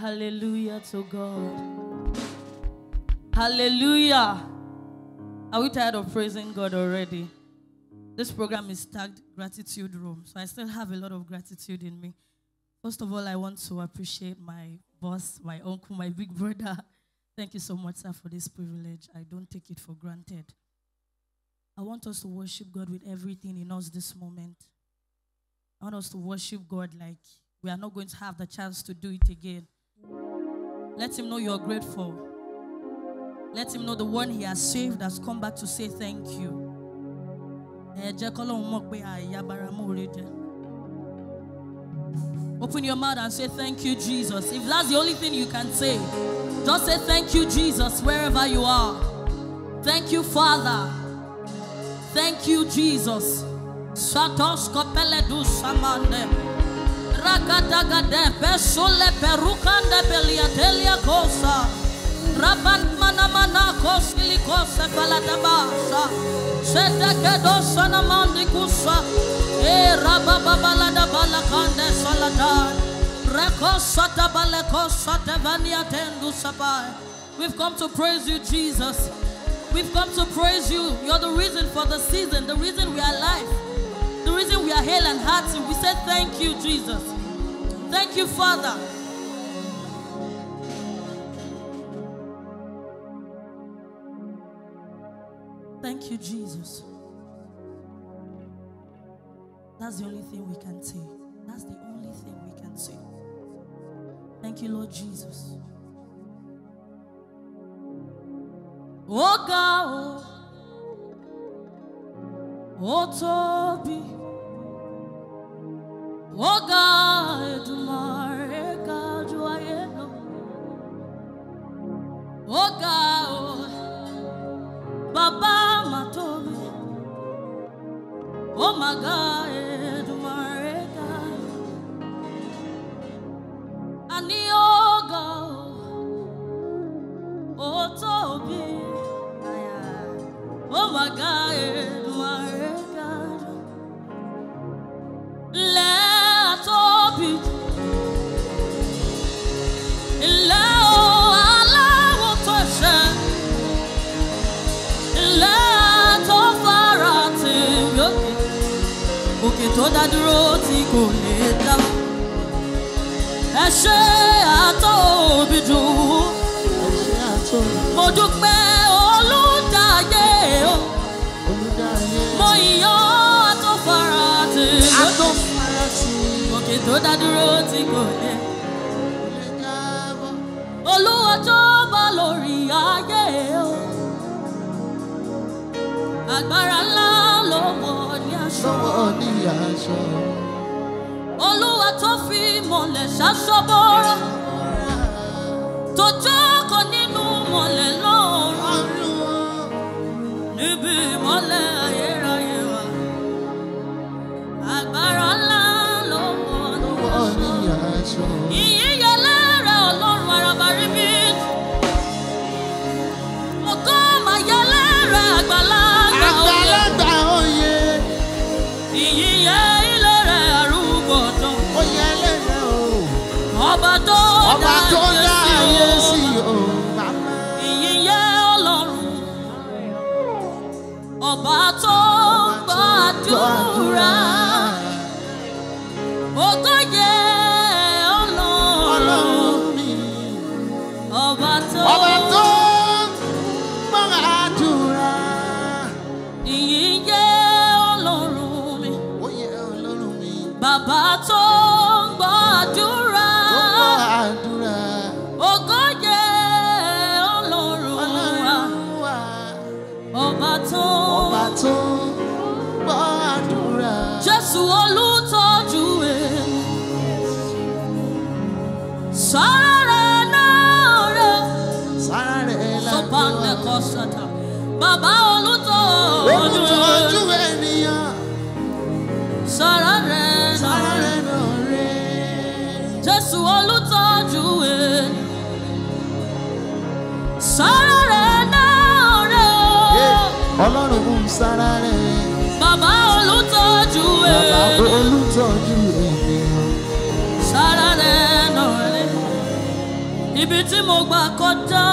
Hallelujah to God. Hallelujah. Are we tired of praising God already? This program is tagged Gratitude Room, so I still have a lot of gratitude in me. First of all, I want to appreciate my boss, my uncle, my big brother. Thank you so much, sir, for this privilege. I don't take it for granted. I want us to worship God with everything in us this moment. I want us to worship God like we are not going to have the chance to do it again. Let him know you're grateful. Let him know the one he has saved has come back to say thank you. Open your mouth and say thank you, Jesus. If that's the only thing you can say, just say thank you, Jesus, wherever you are. Thank you, Father. Thank you, Jesus. Satos kopele du samande. Rakatagade pesole perukande beliatelia kosa. Raban mana kosili kosa faladabasa. Sete dosa namandi kusa. Rababalada balakande saladan. Rekosata balekosata vania tendu sabai. We've come to praise you, Jesus. We've come to praise you. You're the reason for the season, the reason we are alive, the reason we are hale and hearty. We say thank you, Jesus. Thank you, Father. Thank you, Jesus. That's the only thing we can say. That's the only thing we can say. Thank you, Lord Jesus. Oh God, oh Toby, oh God, Mare God, oh God, Baba Matobi, oh my God, Mare God, Ani oh God, oh Toby. Oh my God, my God, let all be, let all to shine, let all farati, okay, to that road he go later. Eshe ato biju, modupe oludaye. Okay, to that road to go. Olúwa tó bá lórí ayé o. Agbára ńlá ló wọ̀ ní aṣọ. Olúwa tó fi mọ̀lẹ̀ ṣaṣọ bọ́rọ̀. Tó jókòó nínú mọ̀lẹ̀ lọ́run. Níbi mọ̀lẹ̀ ayérayé wa. Agbára ńlá ló wọ̀ ní aṣọ. Ìyìn yẹlẹ́rẹ̀ Ọlọ́run arabaríbí. Ògo máa yẹlẹ́rẹ̀ àgbàlagbà òye. Ìyìn yẹ ilé rẹ̀ arúgbó ọ̀dọ́. Ó yẹlẹ́rẹ̀ o. Ọba tó dá ayé sí o. Ìyìn yẹ Ọlọ́run. Ọba tó gbàdúrà. Ògo yẹ Ọlọ́run mi. Ọba tó gbàdúrà. Ìyìn yẹ Ọlọ́run mi. Ó yẹ Ọlọ́run mi. Bàbá tó gbàdúrà. Ògo yẹ Ọlọ́run wa. Ọba tó gbàdúrà. Jésù olùtọ́jú ẹ̀. Sára rẹ̀ sọ́pàǹdẹ̀ kọ́sàtà. Bàbá olùtọ́jú ènìyàn. Sára rẹ̀ Jésù olùtọ́jú ẹ̀. Sára rẹ̀ Ọlọ́run ń sára rẹ̀. Bàbá olùtọ́jú ẹ̀. Sára rẹ̀ Ibi tí mo gbà kọjá,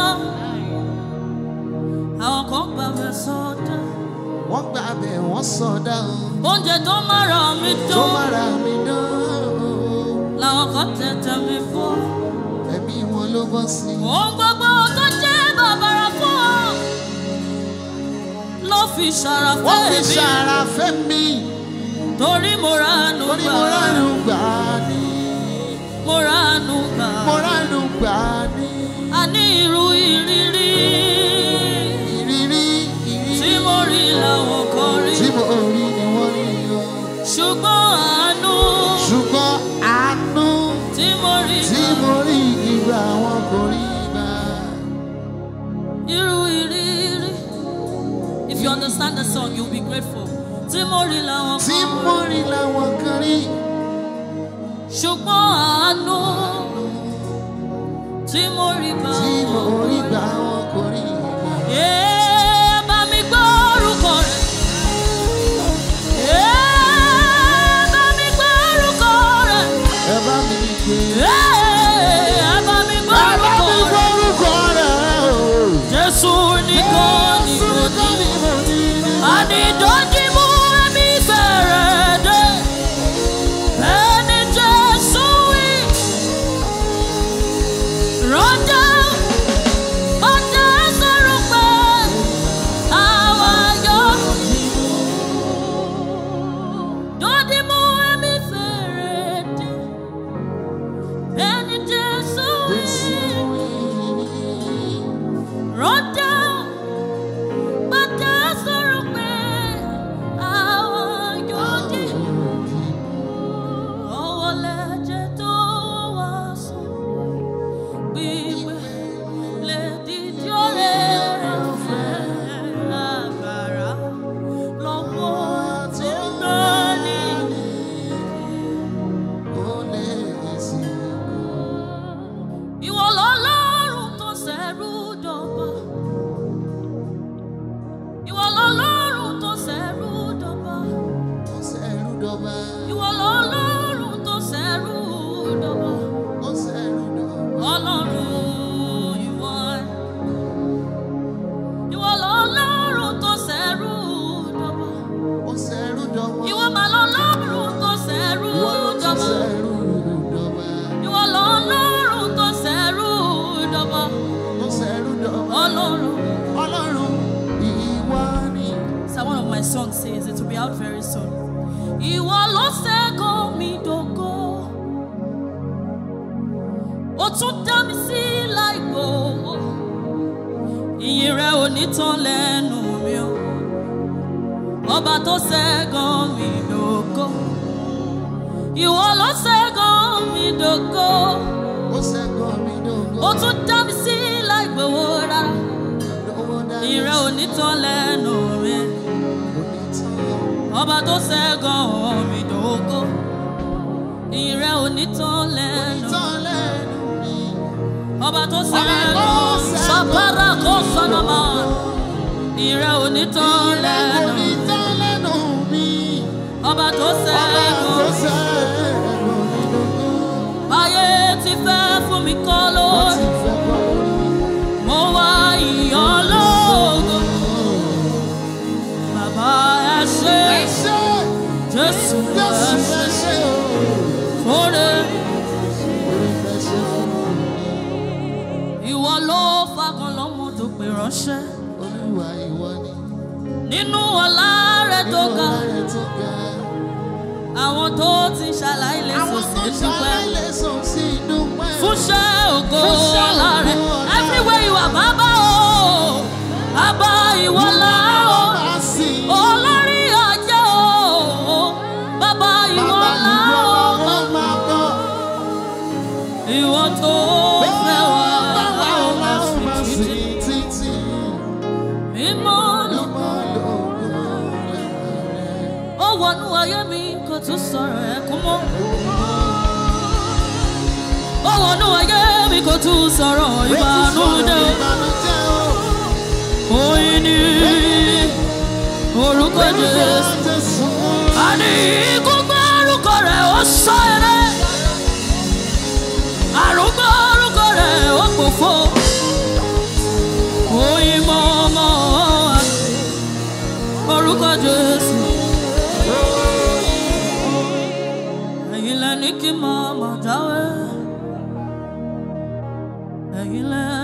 àwọn kan gbà bẹ̀ sọdá. Wọ́n gbà bẹ̀ wọ́n sọdá. Oúnjẹ tó mára mi dán. Tó mára mi dán. Làwọn kan tẹ̀tẹ̀ mi fọ́. Ẹ̀mí wọn ló bọ́ sí. Ohun gbogbo tó jẹ́ bàbàrà fún ọ ló fi ṣàràfẹ́ mi. Wọ́n fi ṣàràfẹ́ mi. Torí mo ránú gbà. Torí mo ránú gbà ní. Mo ránú gbà. Mo ránú gbà ní. A ní irú ìrírí. Ìrírí. Tí mo rí làwọn kan rí. Tí mo rí ni wọ́n rí o. Ṣùgbọ́n àánú. Ṣùgbọ́n àánú. Tí mo rí. Tí mo rí ìgbà wọn kò rí gbà. Irú ìrírí. If you understand the song, you'll be grateful. Tí mo rí làwọn kan rí. Tí mo rí làwọn kan rí. Ṣùgbọ́n àánú. Tí mo rí gbà wọn. Tí mo rí gbà wọn kò rí gbà. Bá mi gbọ́ orúkọ rẹ̀. Bá mi gbọ́ orúkọ rẹ̀. Ẹ bá mi gbé. Bá mi gbọ́ orúkọ rẹ̀. Jésù nìkan ni mo ní. Àní dọ́jí mú ẹ̀mí bẹ̀rẹ̀ dé. Ẹni Jésù wí. Rọ́jà ọjà sọ̀rọ̀ pé àwa yóò. Dọ́jí mú ẹ̀mí bẹ̀rẹ̀ dé. Ẹni Jésù wí. Rọ́jà ọjà sọ̀rọ̀ pé àwa yóò dé. Ọwọ́ lẹ́jẹ̀ tó wá sùn. Gbígbé lè dídí ọ̀rẹ́ ọ̀fẹ́ agbára lọ́wọ́ tí ń gbé ní. Ó lè sí Ìwọ lọ́lọ́run tó ṣẹ̀rú dọ̀bà. Ìwọ lọ́lọ́run tó ṣẹ̀rú dọ̀bà. ó ṣẹ̀rú dọ̀bà. Ìwọ lọ́lọ́run tó ṣẹ̀rú dọ̀bà. Ó ṣẹ̀rú dọ̀bà. Ọlọ́run ìwọ. Ìwọ lọ́lọ́run tó ṣẹ̀rú dọ̀bà. Ó ṣẹ̀rú dọ̀bà. Ìwọ mà lọ́lọ́run tó ṣẹ̀rú Ìwọ ló tún dọ̀bà. ṣẹ̀rú dọ̀bà. Ìwọ lọ́lọ́run tó ṣẹ̀rú dọ̀bà. Ó ṣẹ̀rú dọ̀bà. Ọlọ́run. Ọlọ́run ìwọ ni. So one of my songs says it will be out very soon. Ìwọ ló ṣẹ́gun mi dògo. Ó tún dá mi sí láìpò. Ìyìn rẹ̀ ò ní tán lẹ́nu mi o. Ọba tó ṣẹ́gun mi dògo. Ìwọ ló ṣẹ́gun mi dògo. Ó ṣẹ́gun mi dògo. Ó tún dá mi sí láìpò rárá. Ìyìn rẹ̀ ò ní tán lẹ́nu mi. Ọba tó ṣẹ́gun mi dògo. Ìyìn rẹ̀ ò ní tán lẹ́nu. Ọba tó ṣẹ́gun ṣàpárá kó sọ́nàmọ́. Ìyìn rẹ̀ ò ní tán lẹ́nu. Ọba tó ṣẹ́gun. Ayé ti fẹ́ fún mi kọ́ lórí. Mo wá ìyọ́ lógo. Bàbá ẹ ṣé. Jésù ẹ ṣé. Fóre. Ìwọ ló fagan lọ́mọ tó pè ránṣẹ́. Olúwa ìwọ ni. Nínú ọlá rẹ̀ tó ga. Àwọn tó ti ṣàlàyé lè sọ sí dúpẹ́. Fúnṣẹ́ ògo ọlá rẹ̀. Everywhere you are, bàbá o. Bàbá ìwọ là o. Olórí ajé o. Bàbá ìwọ là o. Ìwọ tó fẹ́ wá. Mímọ́ ló ó wọnú ayé mi kò tún sọ̀rọ̀ ẹkún mọ́. Ó wọnú ayé mi kò tún sọ̀rọ̀ ìbànújẹ́. Oyin ni orúkọ Jésù. Àní gbogbo orúkọ rẹ̀ ó sọ eré. Àrùn gbọ́ orúkọ rẹ̀ ó pò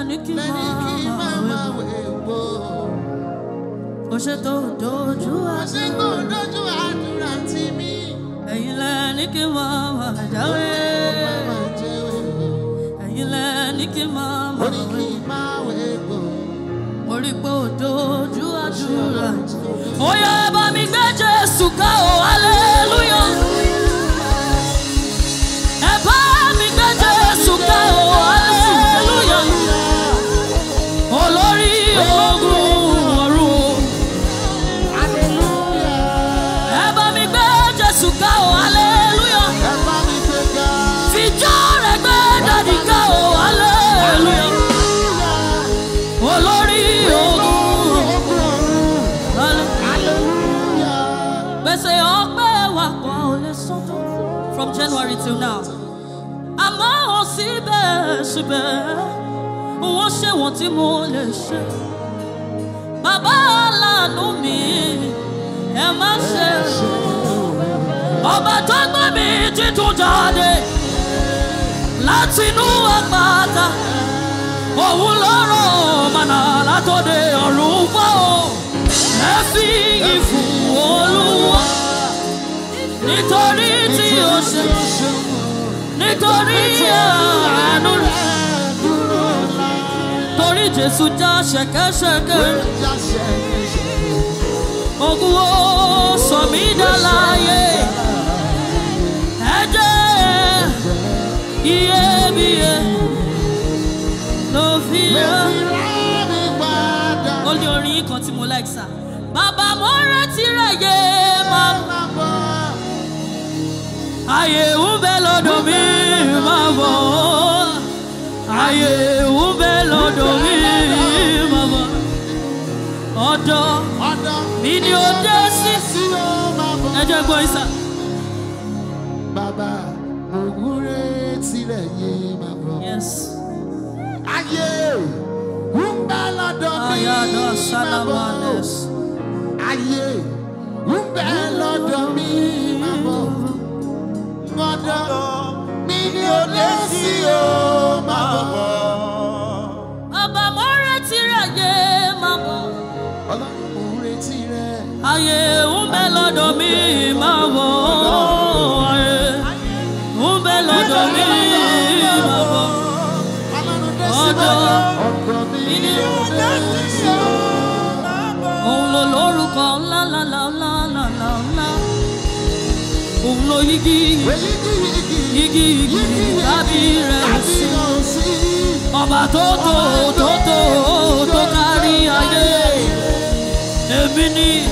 ní kí lẹ́ni máa máa wẹ̀ wò. ó ṣe tó dojú Ó ṣe kó dojú àdúrà tì mí. ẹ̀yin lẹ́ni kí máa jáwé Màmá jẹ́wé wò. ẹ̀yin lẹ́ni kí máa Ó ní kí máa wẹ̀ wò. orí pé ó dojú àdúrà. Ó yá ẹ bá mi gbé Jésù ká o, hallelujah. Ẹ bá mi gbé Jésù ká o, hallelujah. Olórí ogun ọ̀run. Ẹ bá mi gbé Jésù ká o, hallelujah. Ẹ bá mi gbé ga. Fìjọ́ rẹ̀ gbé dàdí ká o, hallelujah. Olórí ogun gbèsè ọpẹ́ wa kan ò lè san tó. From January till now. Àmọ́ síbẹ̀síbẹ̀ wọ́n ṣe wọ́n tí mo lè ṣe. Bàbá aláàánú mi ẹ má ṣe. Ọba tó gbé mi títún jáde látinú àpáta. Òun lọ́rọ̀ mànà látòde ọ̀run wá o. Ẹ fi yìn fún Olúwa nítorí tí ó ṣe, nítorí àánú rẹ̀, torí Jésù já ṣẹ̀kẹ̀ṣẹ̀kẹ̀. Ogun ó sọ mí dá láyé. Ẹ̀jẹ̀ iyebíye ló fi rán. Ó ní orin kan tí mo like sir. Bàbá mo rántí rẹ̀ yé máa bọ̀. Ayé ń bẹ lọ́dọ̀ mi máa bọ̀. Ayé ń bẹ lọ́dọ̀ mi máa bọ̀. Ọ̀dọ̀ mi ni ó dé sí. Ẹ jẹ́ gbọ́ ìsà. Bàbá mo wúre tirẹ̀ yé máa bọ̀. Yes. Ayé ń bẹ lọ́dọ̀ mi Ayado máa bọ̀. Salamanes. Ayé ń bẹ lọ́dọ̀ mi máa bọ̀. Ọ̀dọ̀ mi ni ó dé sí o máa bọ̀. Bàbá mo rántí rẹ̀ yé máa bọ̀. Ọlọ́run mo retí rẹ̀. Ayé ń bẹ lọ́dọ̀ mi máa bọ̀. Ayé ń bẹ lọ́dọ̀ mi máa bọ̀. Ọlọ́run dé sí Ọ̀dọ̀ ọ̀dọ̀ mi ni ó dé sí o máa bọ̀. òun ló lórúkọ ńlá ńlá ńlá ńlá ńlá ńlá. Òun ló yigi tàbí rẹ̀ ò sí. Ọba tó kárí ayé. Èmi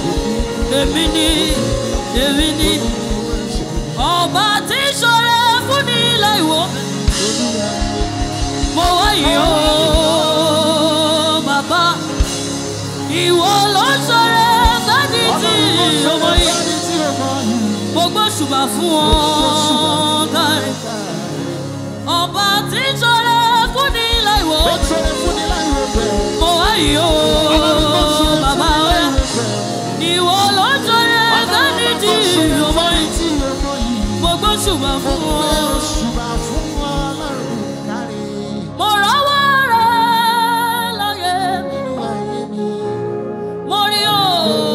ni ọba tí ṣọrẹ fún ní ilẹ̀ ìwò. Mo wá yìí ó bàbá. Ìwọ ló ṣọrẹ sẹ́ni tí ọmọ yìí. Mo gbọ́ ṣùgbà fún wọn kárí. Ọba tí ṣọrẹ fún ní ilẹ̀ ìwò. Mo wá yìí ó bàbá ọ̀yà. Ìwọ ló ṣọrẹ sẹ́ni tí ọmọ yìí. Mo gbọ́ ṣùgbà fún wọn. Mo rọ́wọ́ rẹ̀ láyé mi. Mo rí o,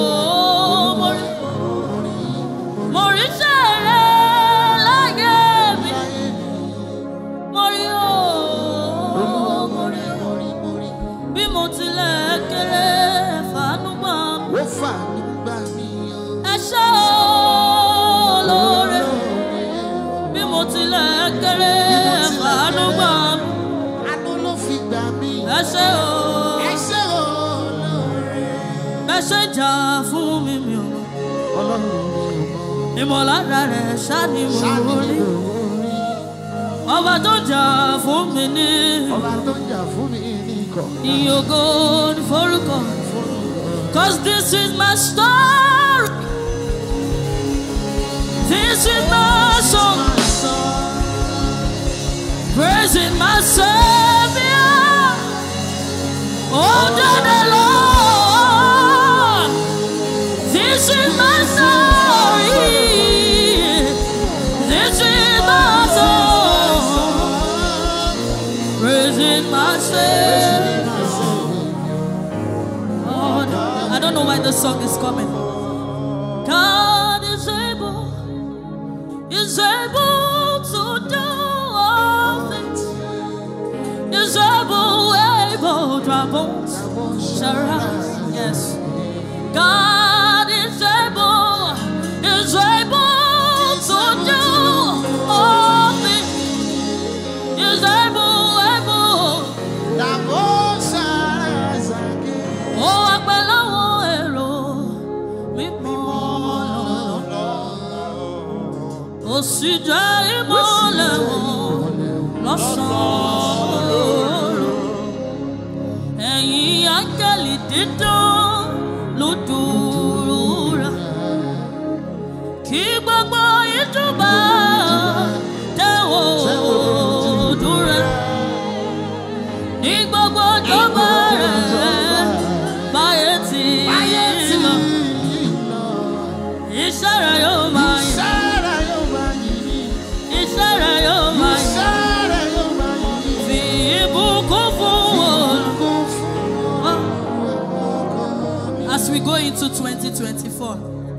mo rí iṣẹ́ rẹ̀ láyé mi. Mo rí o, bí mo tilẹ̀ kéré fàánú gbà mí. Ẹ ṣé olóore, bí mo tilẹ̀ kéré fàánú gbà mí. Ẹ ṣé o, ẹ ṣé jà fún mi mi o. Ìmọ̀lára rẹ̀ ṣá ni mo rí. Ọba tó jà fún mi ní. Ìyókò ní forúkọ. 'Cause this is my story. This is my song. Praising my Savior. Oh, the Lord. This is my story. This is my song. praising my Savior. I don't know why the song is coming. God is able to do all things. Is able yes. God is able to do all things. Is able. Oh, si jai mole lọ́sàn-án ẹ̀yin áńgẹ́lì dídán lódùúrà kí gbogbo ìjọba tẹ̀wọ̀ dúró ní gbogbo ìjọba rẹ̀ báyé tí lọ iṣẹ́ rẹ̀ yóò máa yẹ. As we go into 2024,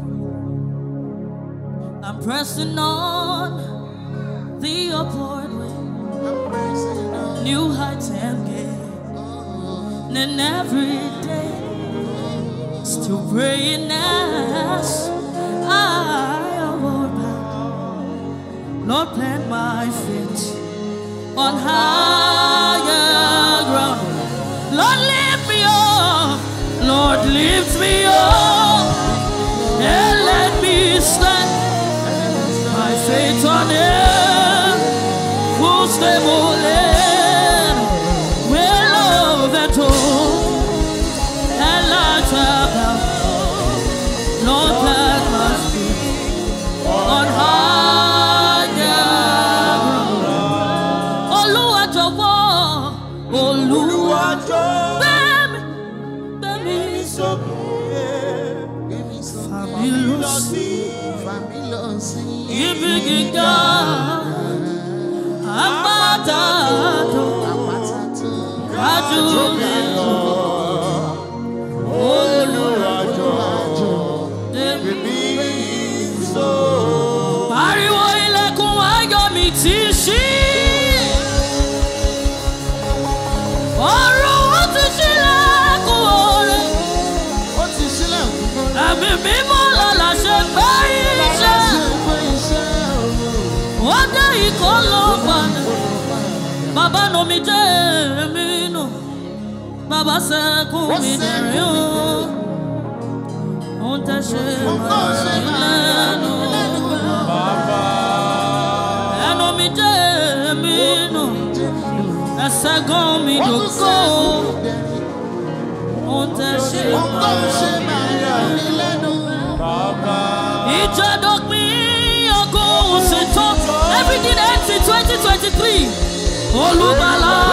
I'm pressing on the upward way, new heights and gain, and every day still praying as I walk back. Lord, plant my feet on higher ground. Lord, lift me up. Lord, lift me up and let me stand. My faith on Him, who's stable land, where love and hope and light about. Lord, plant my feet on higher ground. Olúwa jọ̀wọ́, Olúwa jọ̀wọ́. Ibi gíga àpáta tó kájú lọ Olúwa jọ̀wọ́ débi so. Pariwo ilẹ̀kùn ayọ̀ mi ti ṣí. Ọ̀run ó ti ṣílẹ̀kùn oore. Ó ti ṣílẹ̀kùn oore. Ẹ̀mí mímọ́ lọ́la ṣe gbé iṣẹ́. Wọ́n dé ikọ̀ ló padà. Bàbá nù mí jẹ́ mi nù. Bàbá sẹ́kùn mi dẹ̀rín o. Ohun tẹ́ ṣe máa ń lẹ́nu. Ẹnu mi jẹ́ mi nù. Ẹsẹ̀ gan mi dòkó. Ohun tẹ́ ṣe máa ń lẹ́nu. Ìjọdọ̀gbìn ọgọ́rùn-ún ṣètò. Everything ends in 2023. Olùgbàlà.